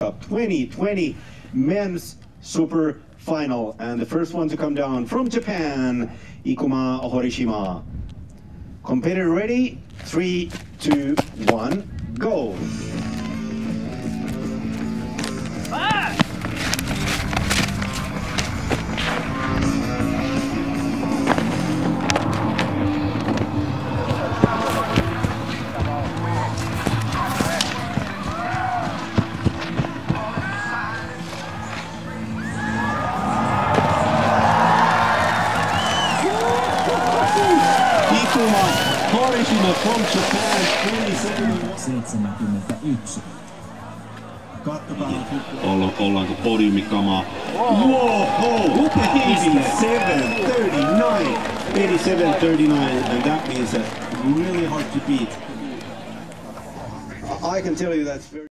Cup 2020 men's super final, and the first one to come down from Japan, Ikuma Horishima. Competitor ready? 3, 2, 1, go! Horishima from Japan, 71. Ollaanko podiumikamaa? Whoa! 87.39! 87.39, and that means that really hard to beat. I can tell you that's very